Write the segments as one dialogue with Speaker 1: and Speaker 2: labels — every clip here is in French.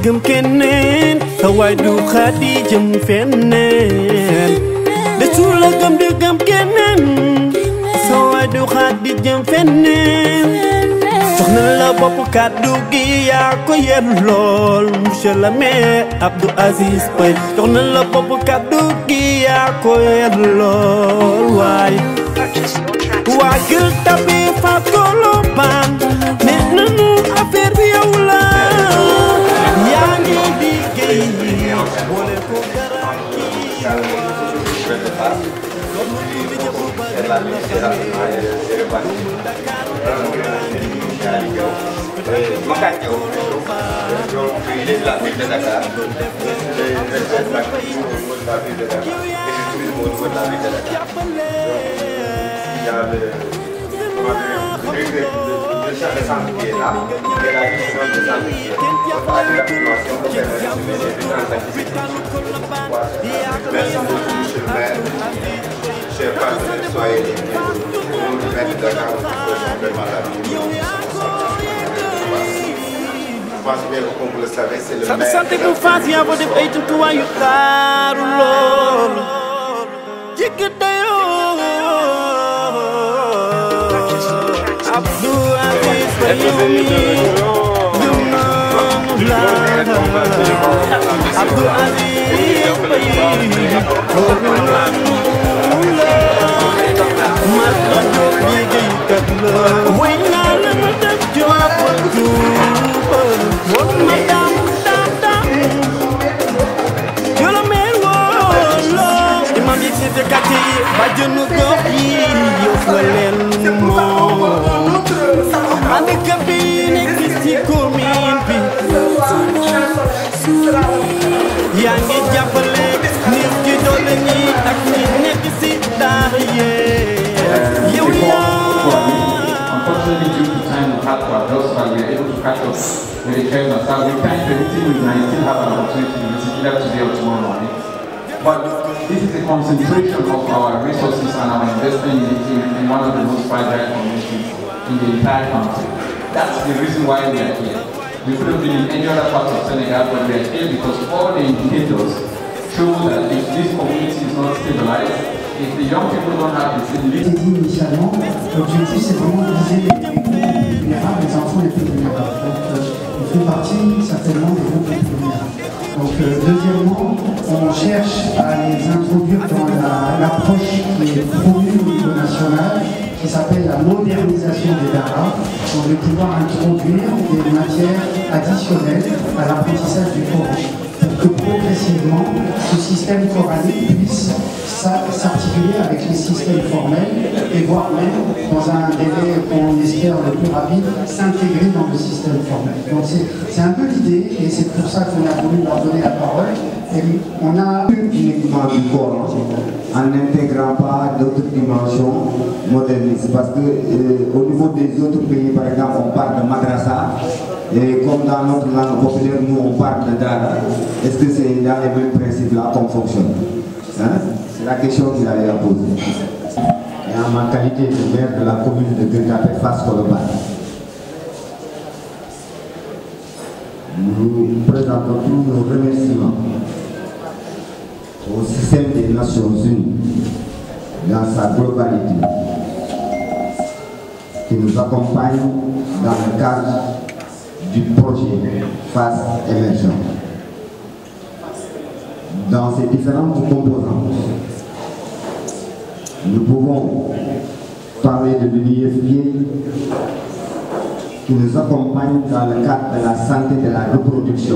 Speaker 1: gëm keneen sa waay du xaadi jëm feneen desu la gëm di gëm keneen sa waay du xaadi jëm feneen jox na la bopp kàddu gi yaa ko yer lool monsieur le maire Abdou Aziz Paye jox na la bopp kàddu gi yaa ko yer lool waay waa Gueule Tapée Fass Colobane ne nanu affaire bi yow la yaa ngi liggéey boole ko dara
Speaker 2: Il y a le chef de centre qui est là, et la division de centre qui est là, la formation pour permettre de mener différentes activités. Merci beaucoup, monsieur le maire. Chers partenaires, soyez les bienvenus. Nous, le maire de Dakar, nous faisons vraiment la vie. Je pense bien que, comme vous le savez, c'est le maire.
Speaker 1: Santé bu Fass yaa fa def ay jumtuwaay yu taaru lool Abdou Aziz Paye Abdou Aziz Paye way naa la ma def job de quartier bajenu gox yi yof la leen moom handicap bi nekk ci commune bi yaa ngi jàppale nit ki doole ñi ak ñi nekk ci daara yee yow
Speaker 3: Unfortunately, due to time and hard work, those who were able to catch up with the train of South, we can't still have an opportunity to visit either today or tomorrow morning. But this is a concentration of our resources and our investment in one of the most fragile communities in the entire country. That's the reason why we are here. We could have been in any other part of Senegal, but we are here because all the indicators show that if this community is not stabilized, if the young people don't have the same living.
Speaker 4: Initialement, l'objectif c'est vraiment de viser les enfants les plus vulnérables. Donc, il fait partie certainement des groupes les plus vulnérables. Donc, deuxièmement, on cherche à les introduire dans l'approche qui est promue au niveau national, qui s'appelle la modernisation des daras. On va pouvoir introduire des matières additionnelles à l'apprentissage du Coran, pour que progressivement, ce système coranique puisse s'articuler avec les systèmes formels et voire même, dans un délai qu'on espère le plus rapide, s'intégrer dans le système formel. Donc c'est un peu l'idée et c'est pour ça qu'on a voulu leur donner la parole. Et on a
Speaker 5: uniquement du Coran en n'intégrant pas d'autres dimensions modernistes. Parce que au niveau des autres pays, par exemple, on parle de madrasa. Et comme dans notre langue populaire, nous on parle de dara. Est-ce que c'est dans les mêmes principes-là qu'on fonctionne? Hein? C'est la question qu'il avait à poser. Et en ma qualité de maire de la commune de Gueule Tapée Fass Colobane, nous présentons tous nos remerciements au système des Nations Unies dans sa globalité qui nous accompagne dans le cadre du projet Fass Émergent. Dans ces différentes composantes, nous pouvons parler de l'UNIFPA qui nous accompagne dans le cadre de la santé de la reproduction.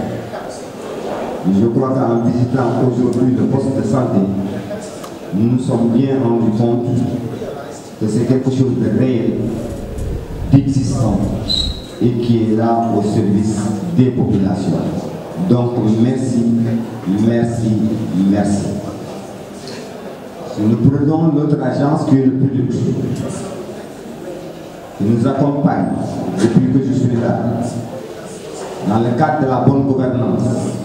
Speaker 5: Je crois qu'en visitant aujourd'hui le poste de santé, nous nous sommes bien rendus compte que c'est quelque chose de réel, d'existant et qui est là au service des populations. Donc merci, merci, merci. Nous prenons notre agence qui est le public, qui nous accompagne depuis que je suis là, dans le cadre de la bonne gouvernance.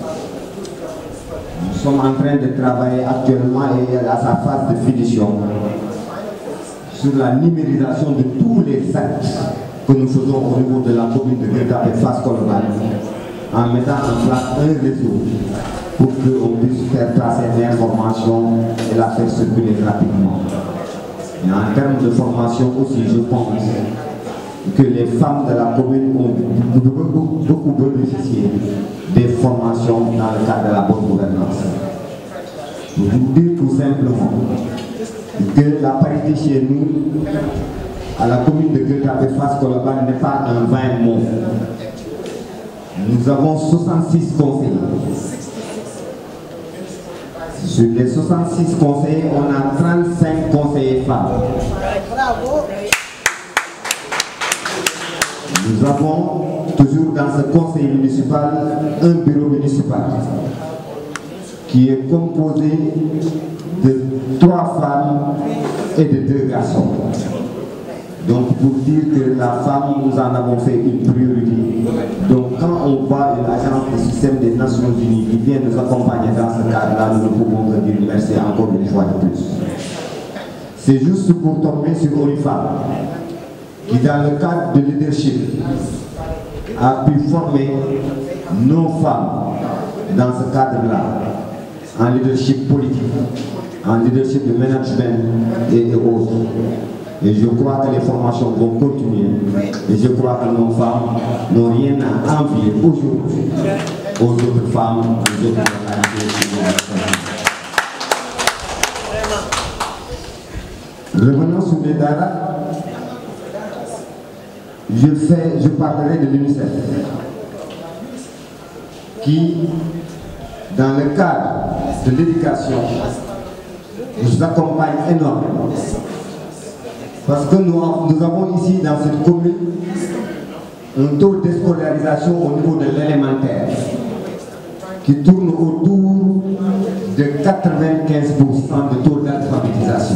Speaker 5: Nous sommes en train de travailler actuellement et à sa phase de finition sur la numérisation de tous les actes que nous faisons au niveau de la commune de Gueule Tapée Fass Colobane en mettant en place un réseau pour qu'on puisse faire passer l'information et la faire circuler rapidement. Et en termes de formation aussi, je pense que les femmes de la commune ont beaucoup bénéficié des formations dans le cadre de la bonne gouvernance. Pour vous dire tout simplement que la parité chez nous, à la commune de Gueule-Tapée-Fass-Colobane, n'est pas un vain mot. Nous avons 66 conseillers. Sur les 66 conseillers, on a 35 conseillers femmes. Bravo. Nous avons toujours dans ce conseil municipal un bureau municipal qui est composé de 3 femmes et de 2 garçons. Donc pour dire que la femme, nous en avons fait une priorité. Donc quand on voit une agence du système des Nations Unies qui vient nous accompagner dans ce cadre-là, nous ne pouvons que dire merci encore une fois de plus. C'est juste pour tomber sur une femme qui, dans le cadre de leadership, a pu former nos femmes dans ce cadre-là, en leadership politique, en leadership de management et autres. Et je crois que les formations vont continuer. Et je crois que nos femmes n'ont rien à envier aujourd'hui aux autres femmes, aux autres localités. Revenons sur les daras. Je parlerai de l'UNICEF qui, dans le cadre de l'éducation, nous accompagne énormément. Parce que nous avons ici dans cette commune un taux de scolarisation au niveau de l'élémentaire qui tourne autour de 95% de taux d'alphabétisation.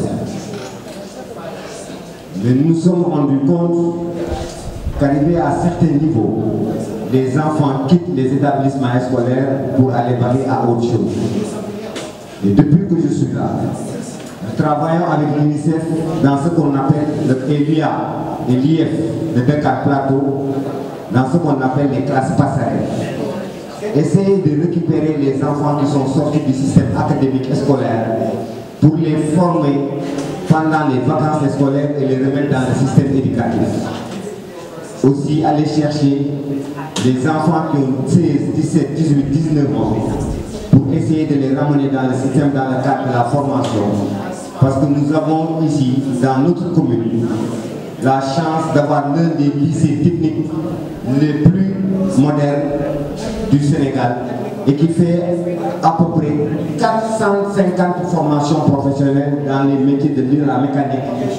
Speaker 5: Mais nous nous sommes rendus compte qu'arrivé à certains niveaux, les enfants quittent les établissements scolaires pour aller vaquer à autre chose. Et depuis que je suis là, nous travaillons avec l'UNICEF dans ce qu'on appelle le ELIA et l'IF de Dakar Plateau, dans ce qu'on appelle les classes passerelles. Essayer de récupérer les enfants qui sont sortis du système académique et scolaire pour les former pendant les vacances scolaires et les remettre dans le système éducatif. Aussi aller chercher des enfants qui ont 16, 17, 18, 19 ans pour essayer de les ramener dans le système dans le cadre de la formation. Parce que nous avons ici, dans notre commune, la chance d'avoir l'un des lycées techniques les plus modernes du Sénégal et qui fait à peu près 450 formations professionnelles dans les métiers de la mécanique,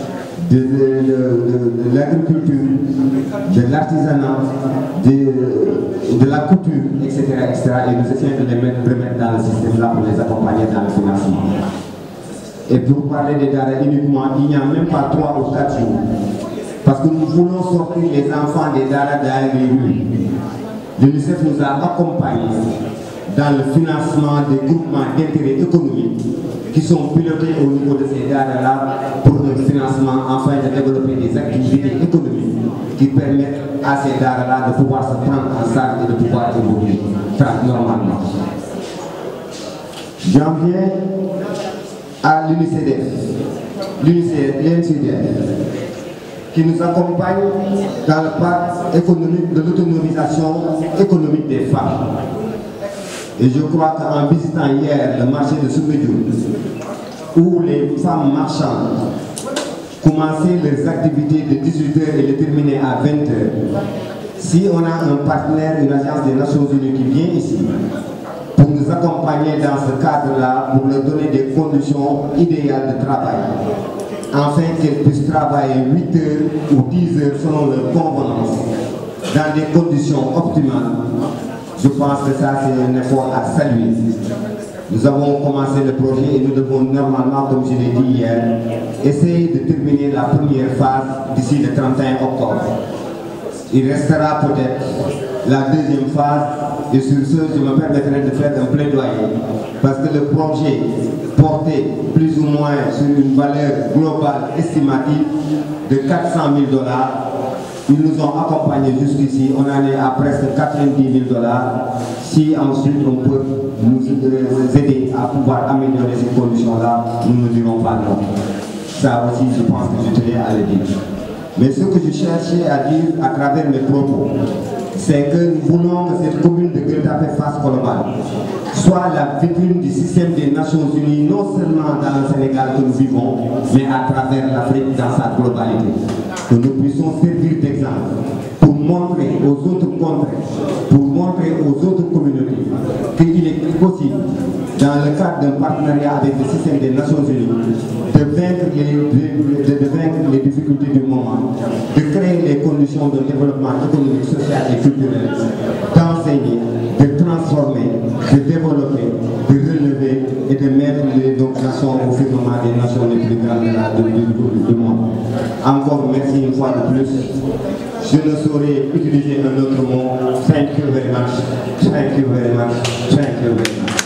Speaker 5: de l'agriculture, de l'artisanat, de la couture, etc., etc. Et nous essayons de les remettre dans le système là pour les accompagner dans le financement. Et pour parler des daras uniquement, il n'y a même pas 3 ou 4 jours. Parce que nous voulons sortir les enfants des daras dans les rues. L'UNICEF nous a accompagnés dans le financement des groupements d'intérêt économique qui sont pilotés au niveau de ces daras-là pour un financement afin de développer des activités économiques qui permettent à ces daras-là de pouvoir se prendre en charge et de pouvoir évoluer normalement. J'en viens à l'UNICEF, qui nous accompagne dans le pacte économique de l'autonomisation économique des femmes. Et je crois qu'en visitant hier le marché de Soumbédioune, où les femmes marchandes commençaient leurs activités de 18 h et les terminaient à 20 h, si on a un partenaire, une agence des Nations Unies qui vient ici, pour nous accompagner dans ce cadre-là, pour leur donner des conditions idéales de travail, afin qu'elles puissent travailler 8 heures ou 10 heures selon leur convenance, dans des conditions optimales. Je pense que ça c'est un effort à saluer. Nous avons commencé le projet et nous devons normalement, comme je l'ai dit hier, essayer de terminer la première phase d'ici le 31 octobre. Il restera peut-être la deuxième phase et sur ce, je me permettrai de faire un plaidoyer parce que le projet portait plus ou moins sur une valeur globale estimative de 400 000 $, Ils nous ont accompagnés jusqu'ici. On en est à presque 90 000 $. Si ensuite on peut nous aider à pouvoir améliorer ces conditions-là, nous ne dirons pas non. Ça aussi, je pense que je tenais à le dire. Mais ce que je cherchais à dire à travers mes propos, c'est que nous voulons que cette commune de Gueule Tapée Fass Colobane soit la vitrine du système des Nations Unies, non seulement dans le Sénégal que nous vivons, mais à travers l'Afrique dans sa globalité. Que nous puissions servir d'exemple pour montrer aux autres contrées, pour montrer aux autres communautés qu'il est possible, dans le cadre d'un partenariat avec le système des Nations Unies, de vaincre les difficultés du moment, de créer les conditions de développement économique, social et culturel, d'enseigner, de transformer, de développer, de relever et de mettre les nations au firmament des nations les plus grandes du monde. Encore merci une fois de plus. Je ne saurais utiliser un autre mot. Thank you very much. Thank you very much. Thank you very much.